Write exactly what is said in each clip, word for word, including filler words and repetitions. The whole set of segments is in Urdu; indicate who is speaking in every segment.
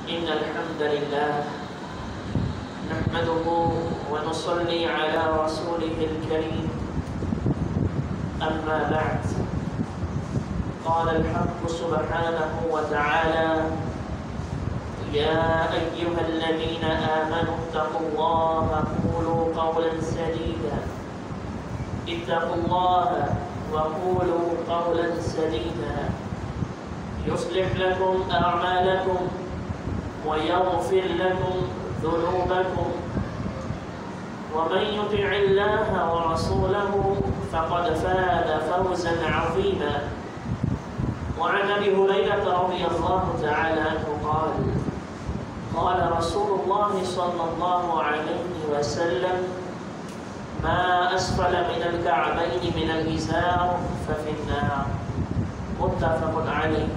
Speaker 1: إن الحمد لله نحمده ونصلي على رسوله الكريم أما بعد قال الحق سبحانه وتعالى يا أيها الذين آمنوا اتقوا الله وقولوا قولا سديدا اتقوا الله وقولوا قولا سديدا يصلح لكم أعمالكم ويغفر لكم ذنوبكم ومن يطع الله ورسوله فقد فاز فوزا عظيما. وعن أبي هريرة رضي الله تعالى عنه قال قال رسول الله صلى الله عليه وسلم ما أسفل من الكعبين من الإزار ففي النار. متفق عليه.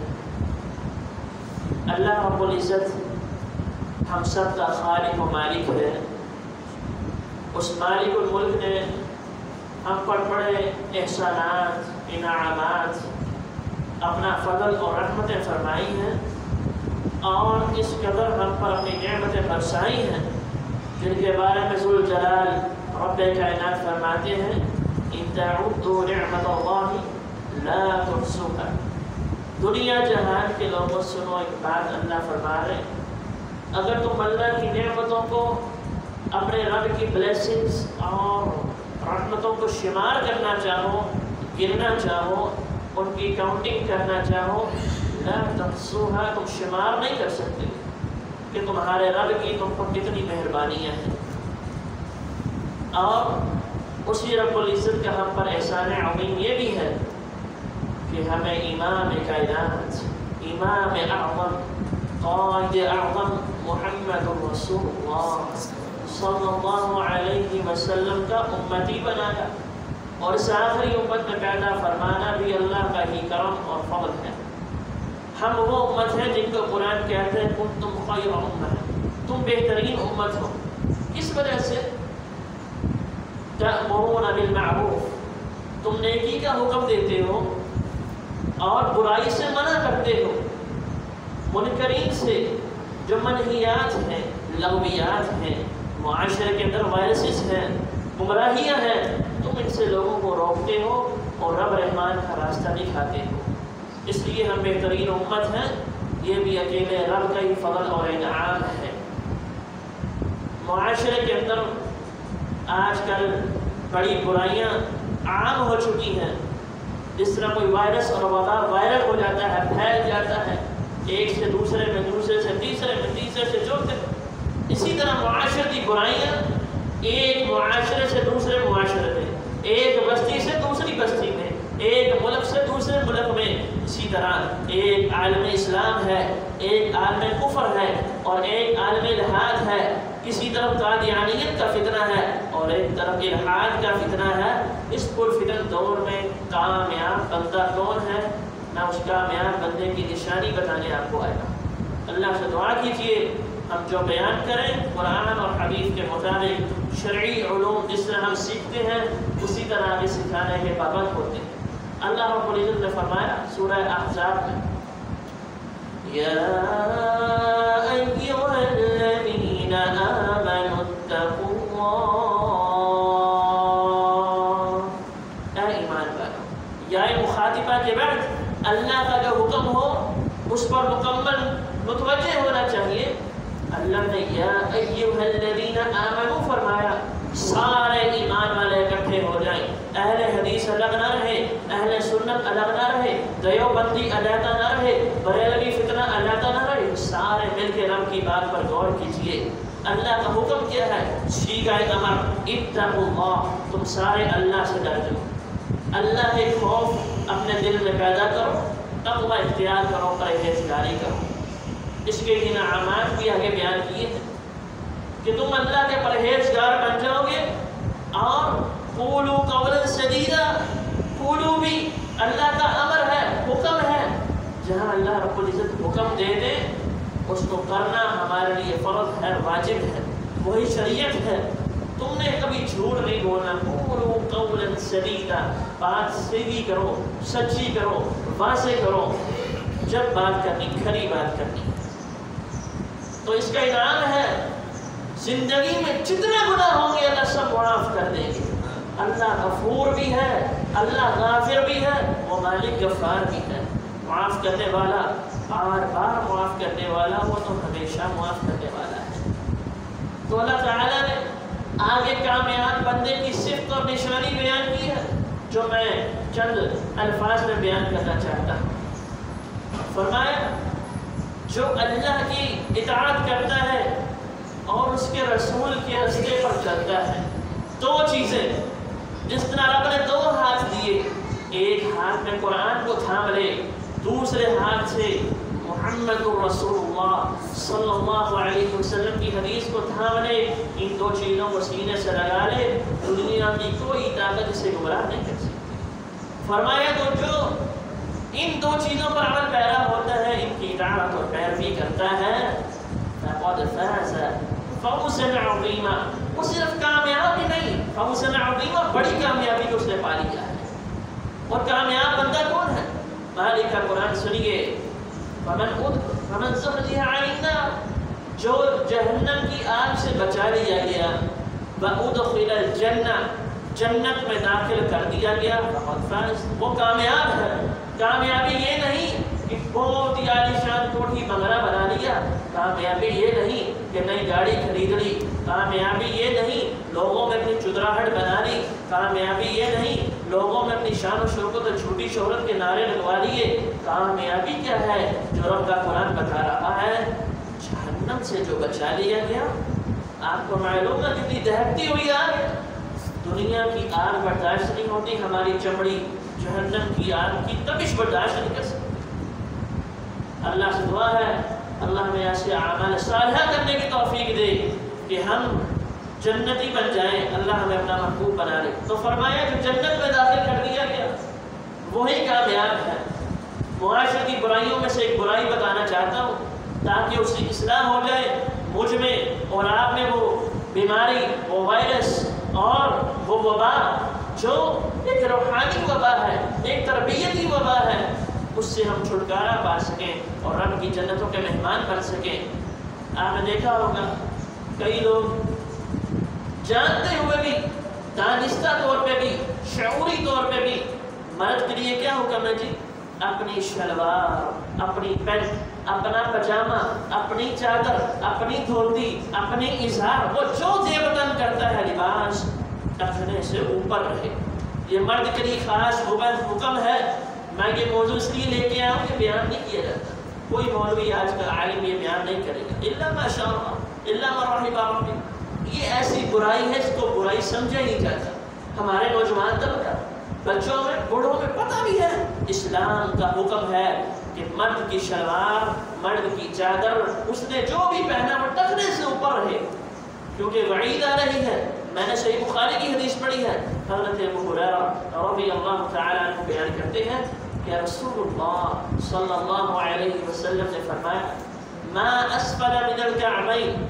Speaker 1: اللہ رب العزت ہم سب کا خالق و مالک ہے. اس مالک الملک نے ہم پر بڑے احسانات انعامات اپنا فضل اور رحمتیں فرمائی ہیں اور اس قدر ہم پر اپنی نعمتیں برسائی ہیں جن کے بارے میں ذوالجلال رب کائنات فرماتے ہیں ان تعدوا نعمت اللہ لا تحصوها. دنیا جہان کے لوگوں سنو ایک بات اللہ فرما رہے ہیں اگر تم اللہ کی نعمتوں کو اپنے رب کی بلیسنگز اور رحمتوں کو شمار کرنا چاہو گننا چاہو ان کی کاؤنٹنگ کرنا چاہو لا تحصوها تم شمار نہیں کر سکتے کہ تمہارے رب کی تم پر کتنی مہربانیاں ہیں. اور اسی رب العزت کا ہم پر احسان عظیم یہ بھی ہے کہ ہمیں امام کائنات امام اعظم قائد اعظم محمد رسول اللہ صلی اللہ علیہ وسلم کا امتی بنایا اور اس آخری امت میں پیدا فرمانا بھی اللہ کا ہی کرم اور فضل ہے. ہم وہ امت ہیں جن کو قرآن کہتے ہیں کنتم خیر امہ تم بہترین امت ہو. کس وجہ سے؟ تأمرون بالمعروف تم نیکی کا حکم دیتے ہو اور برائی سے منع کرتے ہو. منکرین سے جو منہیات ہیں لغویات ہیں معاشرے کے اندر وائرسز ہیں گمراہیاں ہیں تم ان سے لوگوں کو روکتے ہو اور رب رحمان کا راستہ دکھاتے ہو. اس لیے ہم بہترین امت ہیں. یہ بھی اکیلے رب کا ہی فضل اور انعام ہے. معاشرے کے اندر آج کل بڑی برائیاں عام ہو چکی ہیں. جس طرح کوئی وائرس اور وبا وائرل ہو جاتا ہے پھیل جاتا ہے ایک سے دوسرے میں دوسرے سے تیسرے میں تیسرے سے چوتھے اسی طرح معاشرتی برائیاں ایک معاشرے سے دوسرے معاشرے میں ایک بستی سے دوسری بستی میں ایک ملک سے دوسرے ملک میں اسی طرح ایک عالم اسلام ہے ایک عالم کفر ہے اور ایک عالم الحاد ہے. کسی طرف قادیانیت کا فتنہ ہے اور ایک طرف الحاد کا فتنہ ہے. اس پرفتن دور میں کامیاب بندہ کون ہے؟ میں اس کامیاب بندے کی نشانی بتانے آپ کو آئے گا. اللہ سے دعا کیجیے ہم جو بیان کریں قرآن اور حدیث کے مطابق شرعی علوم جس طرح ہم سیکھتے ہیں اسی طرح آگے سکھانے کے پابند ہوتے ہیں. اللہ رب العزت نے فرمایا سورہ احزاب میں یا ایھا الذین آمنوا اتقوا اللہ. اے ایمان والو یا مخاطبہ کے بعد اللہ کا جو حکم ہو اس پر مکمل متوجہ ہونا چاہیے. اللہ نے یا ایھا الذین آمنوا فرمایا سارے ایمان والے اکٹھے ہو جائیں. اہل حدیث الگ نہ رہے اہل سنت الگ نہ رہے دیوبندی علیحدہ نہ رہے بریلوی فتنہ علیحدہ نہ رہے سارے مل کے رب کی بات پر غور کیجیے. اللہ کا حکم کیا ہے؟ صیغہ امر اتقوا اللہ تم سارے اللہ سے ڈر جاؤ. اللہ کے خوف اپنے دل میں پیدا کرو تقوی اختیار کرو پرہیزگاری کرو. اس کے انعامات بھی آگے بیان کیے ہیں کہ تم اللہ کے پرہیزگار بن جاؤ گے. اور قولوا قولا سدیدا قولوا بھی اللہ کا امر ہے حکم ہے. جہاں اللہ رب العزت حکم دے دے اس کو کرنا ہمارے لیے فرض ہے واجب ہے وہی شریعت ہے. تم نے کبھی جھوٹ نہیں بولنا. قولوا قولا سدیدا بات سیدھی کرو سچی کرو واضح کرو. جب بات کرنی کھری بات کرنی تو اس کا انعام ہے زندگی میں جتنے گناہ ہوں گے اللہ سب معاف کر دیں گے. اللہ غفور بھی ہے، اللہ غافر بھی ہے، وہ مالک غفار بھی ہے، معاف کرنے والا، بار بار معاف کرنے والا، وہ تو ہمیشہ معاف کرنے والا ہے. تو اللہ تعالیٰ نے آگے کامیاب بندے کی صفت اور نشانی بیان کی ہے جو میں چند الفاظ میں بیان کرنا چاہتا ہوں. فرمایا جو اللہ کی اطاعت کرتا ہے اور اس کے رسول کے راستے پر چلتا ہے، دو چیزیں جس طرح رب نے دو ہاتھ دیے، ایک ہاتھ میں قرآن کو تھام لے، دوسرے ہاتھ سے محمد رسول اللہ صلی اللہ علیہ وسلم کی حدیث کو تھام لے، ان دو چیزوں کو سینے سے لگا لے، دنیا کی کوئی طاقت اسے گمراہ نہیں کر سکتی. فرمایا تو جو ان دو چیزوں پر عمل پیرا ہوتا ہے، ان کی اطاعت اور پیروی کرتا ہے، فقد فاز فوزا عظیما، وہ صرف کامیاب ہی نہیں، فوزا عظیما، بڑی کامیابی کو اس نے پا لیا ہے. اور کامیاب بندہ کون ہے؟ مالک کا قرآن سنیے، فمن فمن زحزح عن النار، جو جہنم کی آگ سے بچا لیا گیا، وادخل الجنہ، جنت میں داخل کر دیا گیا، فقد فاز، وہ کامیاب ہے. کامیابی یہ نہیں کہ بہت ہی عالی شان کوٹھی بنگلہ بنا لیا، کامیابی یہ نہیں کہ نئی گاڑی خرید لی، کامیابی یہ نہیں لوگوں میں اپنی چدراہٹ بنا لی، کامیابی یہ نہیں لوگوں میں اپنی شان و شوکت اور جھوٹی شہرت کے نعرے لگوا لیے. کامیابی کیا ہے جو رب کا قرآن بتا رہا ہے؟ جہنم سے جو بچا لیا گیا. آپ کو معلوم ہے کتنی دہکتی ہوئی آگ، دنیا کی آگ برداشت نہیں ہوتی، ہماری چمڑی جہنم کی آگ کی تپش برداشت نہیں کر سکتی. اللہ سے دعا ہے اللہ ہمیں ایسے اعمال صالحہ کرنے کی توفیق دے کہ ہم جنتی بن جائیں، اللہ ہمیں اپنا محبوب بنا لے. تو فرمایا جو جنت میں داخل کر دیا گیا وہی کامیاب ہے. معاشرے کی برائیوں میں سے ایک برائی بتانا چاہتا ہوں تاکہ اس کی اصلاح ہو جائے. مجھ میں اور آپ میں وہ بیماری، وہ وائرس اور وہ وبا جو ایک روحانی وبا ہے، ایک تربیتی وبا ہے، اس سے ہم چھٹکارا پا سکیں اور رب کی جنتوں کے مہمان بن سکیں. آپ نے دیکھا ہوگا کئی لوگ جانتے ہوئے بھی، دانستہ طور پہ بھی، شعوری طور پہ بھی مرد کے لیے کیا حکم ہے جی؟ اپنی شلوار، اپنی پینٹ، اپنا پجامہ، اپنی چادر، اپنی دھوتی، اپنی اظہار، وہ جو زیبتن کرتا ہے لباس ٹخنے سے اوپر رہے. یہ مرد کے لیے خاص حکم ہے. میں یہ موضوع اس لیے لے کے آیا ہوں کہ بیان نہیں کیا جاتا. کوئی مولوی آج کا عالم یہ بیان نہیں کرے گا، الا ماشاء اللہ، الا من رحم ربی. یہ ایسی برائی ہے اس کو برائی سمجھا ہی نہیں جاتا. ہمارے نوجوان طبقہ، بچوں میں، بوڑھوں میں پتہ بھی ہے اسلام کا حکم ہے کہ مرد کی شلوار، مرد کی چادر، اس نے جو بھی پہنا وہ ٹخنے سے اوپر رہے، کیونکہ وعید آ رہی ہے. میں نے صحیح بخاری کی حدیث پڑھی ہے، حضرت ابو ہریرہ رضی اللہ تعالی عنہ بیان کرتے ہیں کہ رسول اللہ صلی اللہ علیہ وسلم نے فرمایا ما اسفل من الکعبین،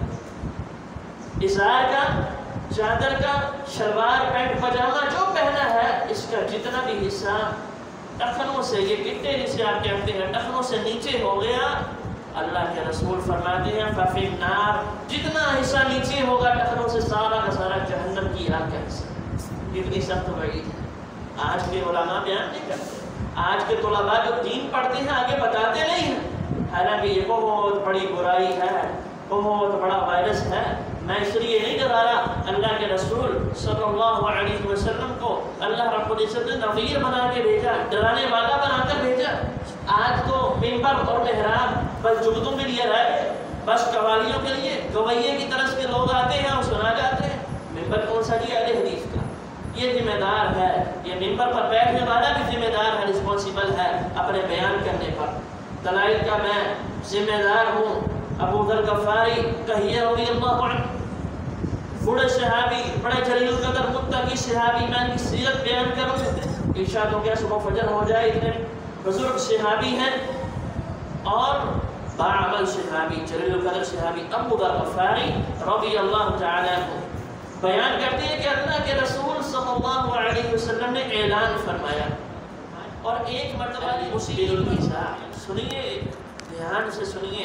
Speaker 1: ازار کا، چادر کا، شلوار، پینٹ، پجامہ جو پہنا ہے اس کا جتنا بھی حصہ ٹخنوں سے، یہ گٹے جسے آپ کہتے ہیں، ٹخنوں سے نیچے ہو گیا، اللہ کے رسول فرماتے ہیں ففی النار، جتنا حصہ نیچے ہوگا ٹخنوں سے سارا کا سارا جہنم کی آگ کا حصہ. کتنی سخت وعید ہے. آج کے علماء بیان نہیں کرتے، آج کے طلباء جو دین پڑھتے ہیں آگے بتاتے نہیں ہیں، حالانکہ یہ بہت بڑی برائی ہے، بہت بڑا وائرس ہے. میں اس لیے نہیں ڈرا رہا، اللہ کے رسول صلی اللہ علیہ وسلم کو اللہ رب العزت نے نذیر بنا کے بھیجا، ڈرانے والا بنا کر بھیجا. آج تو ممبر اور محراب بس جگتوں کے لیے رہ گئے، بس قوالیوں کے لیے گویے کی طرف کے لوگ آتے ہیں اور سنا جاتے ہیں. ممبر کون سا جی؟ اہل حدیث کا. یہ ذمہ دار ہے، یہ ممبر پر بیٹھنے والا بھی ذمہ دار ہے، رسپانسیبل ہے اپنے بیان کرنے پر. دلائل کا میں ذمہ دار ہوں. ابو ذر غفاری کہیے رضی اللہ عنہ، بڑے صحابی، بڑے جلیل القدر متقی صحابی، میں ان کی سیرت بیان کروں ارشاد ہو گیا صبح فجر ہو جائے. اتنے بزرگ صحابی ہیں اور باعمل صحابی، جلیل القدر صحابی ابو ذر غفاری رضی اللہ تعالی عنہ بیان کرتے ہیں کہ اللہ کے رسول صلی اللہ علیہ وسلم نے اعلان فرمایا اور ایک مرتبہ مسبل الازار. سنیے، دھیان سے سنیے،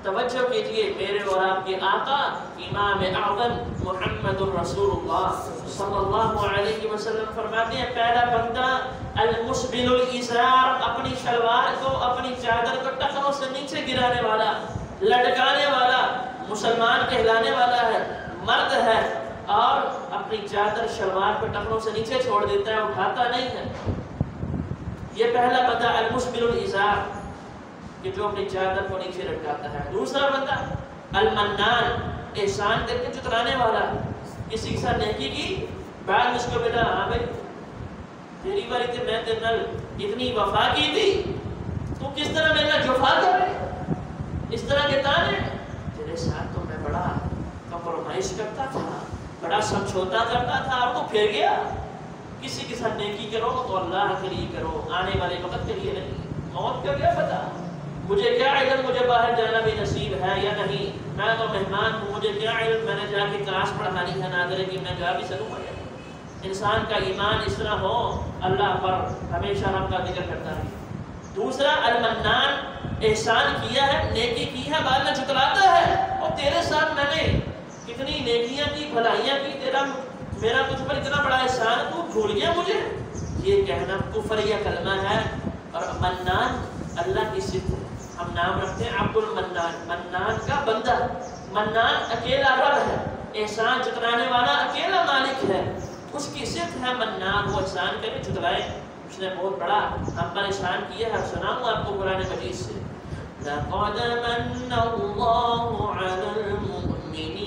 Speaker 1: توجہ کیجئے میرے اور آپ کے آقا امام اعظم محمد الرسول اللہ صلی اللہ علیہ وسلم فرماتے ہیں پہلا بندہ المسبل الازار، اپنی شلوار کو اپنی چادر کو ٹخنوں سے نیچے گرانے والا، لٹکانے والا، مسلمان کہلانے والا ہے، مرد ہے اور اپنی چادر شلوار کو ٹخنوں سے نیچے چھوڑ دیتا ہے، اٹھاتا نہیں ہے، یہ پہلا بندہ المسبل الازار کہ جو اپنی چادر کو نیچے لٹکاتا ہے۔ دوسرا بندہ المنان، احسان کر کے جتلانے والا، کسی کے ساتھ نیکی کی بعد میں اس کو بیٹا ہاں بھائی تیری باری تھی میں تیرے نال اتنی وفا کی تھی تو کس طرح میرے نال جفا کر رہے، اس طرح کے تانے، تیرے ساتھ تو میں بڑا کمپرومائز کرتا تھا، بڑا سمجھوتا کرتا تھا، اب تو پھر گیا۔ کسی کے ساتھ نیکی کرو تو اللہ کے لیے کرو، آنے والے وقت کے لیے نہیں، موت کا کیا پتا، مجھے کیا علم مجھے باہر جانا بھی نصیب ہے یا نہیں، میں تو مہمان ہوں، مجھے کیا علم میں نے جا کے کلاس پڑھانی ہے نادرے کی میں جا بھی سکوں گا۔ انسان کا ایمان اس طرح ہو اللہ پر ہمیشہ رب کا ذکر کرتا ہے۔ دوسرا المنان، احسان کیا ہے، نیکی کی ہے، بعد میں جتلاتا ہے، اور تیرے ساتھ میں نے کتنی نیکیاں کی، بھلائیاں کی، تیرا میرا تجھ پر اتنا بڑا احسان تو بھول گیا مجھے، یہ کہنا کفر یا کلمہ ہے۔ اور منان اللہ کی صفت ہے، ہم نام رکھتے ہیں عبد المنان، منان کا بندہ، منان اکیلا رب ہے، احسان جتلانے والا اکیلا مالک ہے، اس کی صفت ہے منان، وہ احسان کرے جتلائے، اس نے بہت بڑا ہم پر احسان کیا ہے۔ سناؤں آپ کو قرآن مجید سے لَقَدْ مَنَّ اللَّهُ عَلَى الْمُؤْمِنِينَ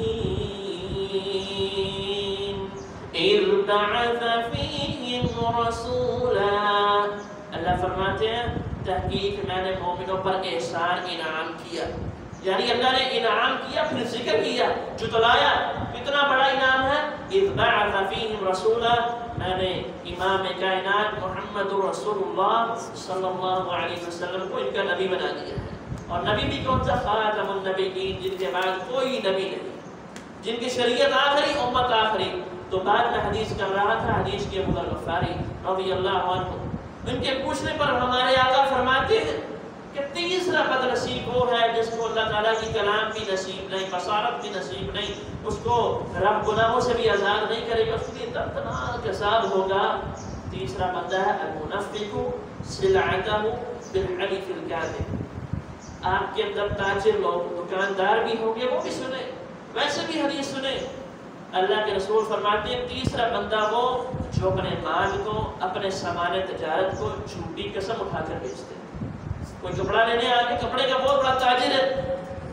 Speaker 1: إِذْ بَعَثَ فِيهِمْ رَسُولًا، اللہ فرماتے ہیں تحقیق میں نے مومنوں پر احسان انعام کیا، یعنی اللہ نے انعام کیا پھر ذکر کیا، جتلایا، کتنا بڑا انعام ہے۔ اذ بعث فیہم رسولا، میں نے امام کائنات محمد رسول اللہ صلی اللہ علیہ وسلم کو ان کا نبی بنا دیا ہے، اور نبی بھی کون سا؟ خاتم النبیین، جن کے بعد کوئی نبی نہیں، جن کی شریعت آخری، امت آخری۔ تو بعد میں حدیث کر رہا تھا، حدیث کے ابو ذر غفاری رضی اللہ عنہ، ان کے پوچھنے پر ہمارے آقا فرماتے ہیں کہ تیسرا بد نصیب وہ ہے جس کو اللہ تعالیٰ کی کلام بھی نصیب نہیں، بصارت بھی نصیب نہیں، اس کو رب گناہوں سے بھی آزاد نہیں کرے گا، اس کے لیے دردناک عذاب ہوگا۔ تیسرا بندہ ہے المنفق سلعتہ بالحلف الکاذب، آپ کے اندر تاجر لوگ، دکاندار بھی ہوں گے، وہ بھی سنیں، ویسے بھی حدیث سنیں۔ اللہ کے رسول فرماتے ہیں تیسرا بندہ وہ جو اپنے مال کو، اپنے سامان تجارت کو جھوٹی قسم اٹھا کر بیچتے ہیں۔ کوئی کپڑا لینے آگے، کپڑے کا بہت بڑا تاجر ہے،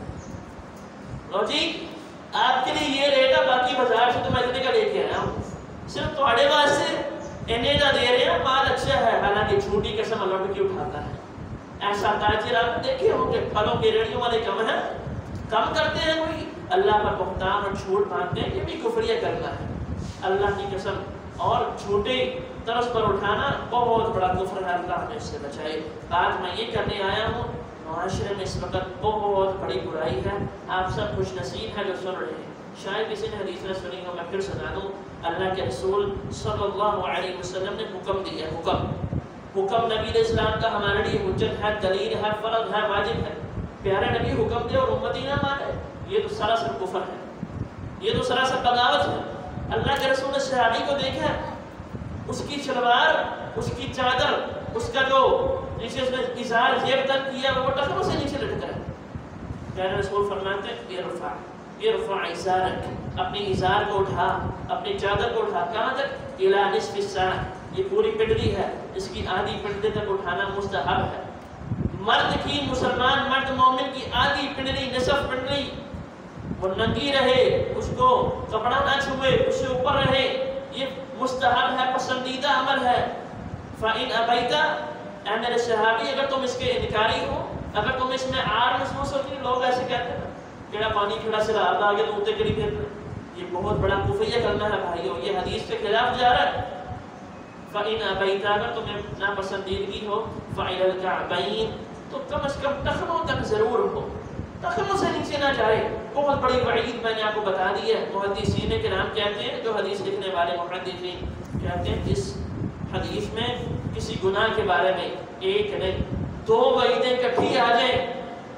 Speaker 1: لو جی آپ کے لیے یہ ریٹ ہے، باقی بازار سے تو میں اتنے کا لے کے آیا ہوں، صرف تھوڑے واسطے انہیں نہ دے رہے ہیں، مال اچھا ہے، حالانکہ جھوٹی قسم لوٹ کے اٹھاتا ہے۔ ایسا تاجر آپ دیکھے ہوں کہ پھلوں کی ریڑھیوں والے کم ہیں، کم کرتے ہیں، کوئی اللہ پر بہتان اور جھوٹ باندھتے ہیں، یہ بھی کفریہ کرنا ہے، اللہ کی قسم اور جھوٹے طرز پر اٹھانا بہت بڑا کفر ہے، اللہ ہمیں اس سے بچائے۔ بات میں یہ کرنے آیا ہوں، معاشرے میں اس وقت بہت بڑی برائی ہے، آپ سب خوش نصیب ہیں جو سن رہے ہیں، شاید کسی نے حدیث نہ سنی ہو، میں پھر سنا دوں۔ اللہ کے رسول صلی اللہ علیہ وسلم نے حکم دیا، حکم حکم نبی علیہ السلام کا ہمارے لیے حجت ہے، دلیل ہے، فرض ہے، واجب ہے۔ پیارے نبی حکم دے اور امتی نہ مانے، یہ تو سراسر کفر ہے، یہ تو سراسر بغاوت ہے۔ اللہ کے رسول نے صحابی کو دیکھا، اس کی شلوار، اس کی چادر، اس کا جو جسے اس نے ازار زیب تک کیا وہ ٹخنوں سے نیچے لٹکا ہے۔ پیارے رسول فرماتے ہیں ارفع ارفع ازارک، اپنی ازار کو اٹھا، اپنی چادر کو اٹھا، کہاں تک؟ الی نصف الساق، یہ پوری پنڈلی ہے، اس کی آدھی پنڈلی تک اٹھانا مستحب ہے۔ مرد کی، مسلمان مرد مومن کی آدھی پنڈلی، نصف پنڈلی وہ ننگی رہے، اس کو کپڑا نہ چھوئے، اس سے اوپر رہے، یہ مستحب ہے، پسندیدہ عمل ہے۔ فَإِنْ أَبَيْتَ، اے میرے صحابی اگر تم اس کے انکاری ہو، اگر تم اس میں آر محسوس ہوتی، لوگ ایسے کہتے ہیں کیڑا پانی کھڑا سے رات آگے تو اتے کری پھر، یہ بہت بڑا کفریہ کرنا ہے بھائیو، یہ حدیث کے خلاف جا رہا ہے۔ فَإِنْ أَبَيْتَ، اگر تمہیں ناپسندیدگی ہو، فَإِلَى الْكَعْبَيْنِ، تو کم از کم ٹخنوں تک ضرور ہو، ٹخنوں سے نیچے نہ جائے۔ بہت بڑی وعید میں نے آپ کو بتا دی ہے، محدثین کے نام کہتے ہیں، جو حدیث لکھنے والے محدثین کہتے ہیں اس حدیث میں کسی گناہ کے بارے میں ایک نہیں دو وعیدیں کٹھی آ جائیں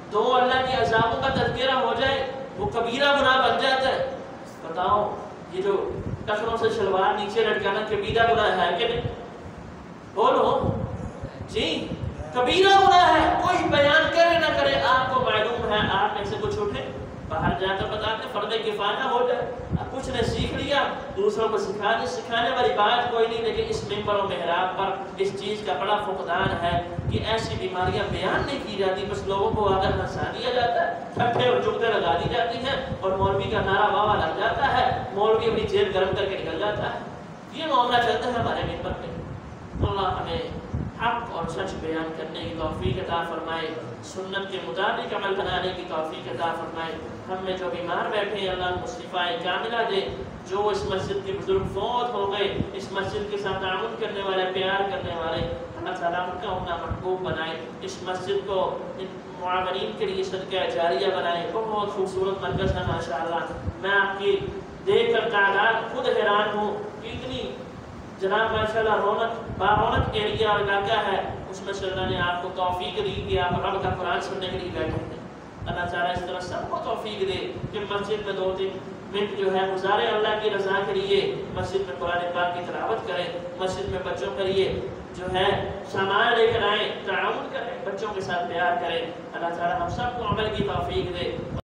Speaker 1: دو اللہ کی عذابوں کا تذکرہ ہو جائے وہ کبیرہ گناہ بن جاتا ہے. بتاؤ یہ جو ٹخنوں سے شلوار نیچے لٹکانا کبیرہ گناہ ہے کہ نہیں؟ بولو جی کبیرہ گناہ ہے. کوئی بیان کرے نہ کرے آپ کو معلوم ہے، آپ میں سے کچھ اٹھے باہر جا کر بتاتے فرض کفایہ ہو جائے. اب کچھ نے سیکھ لیا دوسروں کو سکھانے سکھانے والی بات کوئی نہیں، لیکن اس ممبر و محراب پر اس چیز کا بڑا فقدان ہے کہ ایسی بیماریاں بیان نہیں کی جاتی، بس لوگوں کو آ کر ہنسا دیا جاتا ہے، ٹھٹھے اور جگتے لگا دی جاتی ہیں اور مولوی کا نعرہ واوا لگ جاتا ہے، مولوی اپنی جیب گرم کر کے نکل جاتا ہے. یہ معاملہ چلتا ہے ہمارے ممبر پہ. اللہ ہمیں حق اور سچ بیان کرنے کی توفیق عطا فرمائے، سنت کے مطابق عمل بنانے کی توفیق عطا فرمائے. ہم میں جو بیمار بیٹھے ہیں اللہ شفائے کاملہ دے. جو اس مسجد کے بزرگ فوت ہو گئے، اس مسجد کے ساتھ تعاون کرنے والے، پیار کرنے والے، اللہ تعالیٰ ان کا اپنا محبوب بنائے. اس مسجد کو معاونین کے لیے صدقہ جاریہ بنائے. بہت خوبصورت مرکز ہے ماشاءاللہ. میں آپ کی دیکھ کر تعداد خود حیران ہوں کہ اتنی جناب ماشاءاللہ رونق بارونق ایریا اور علاقہ ہے. اس میں سے اللہ نے آپ کو توفیق دی کہ آپ رب کا قرآن سننے کے لیے بیٹھے ہیں. اللہ تعالیٰ اس طرح سب کو توفیق دے کہ مسجد میں دو تین منٹ جو ہے گزارے اللہ کی رضا کے لیے، مسجد میں قرآن پاک کی تلاوت کریں، مسجد میں بچوں کے لیے جو ہے سامان لے کر آئیں، تعاون کریں، بچوں کے ساتھ پیار کریں. اللہ تعالیٰ ہم سب کو عمل کی توفیق دے.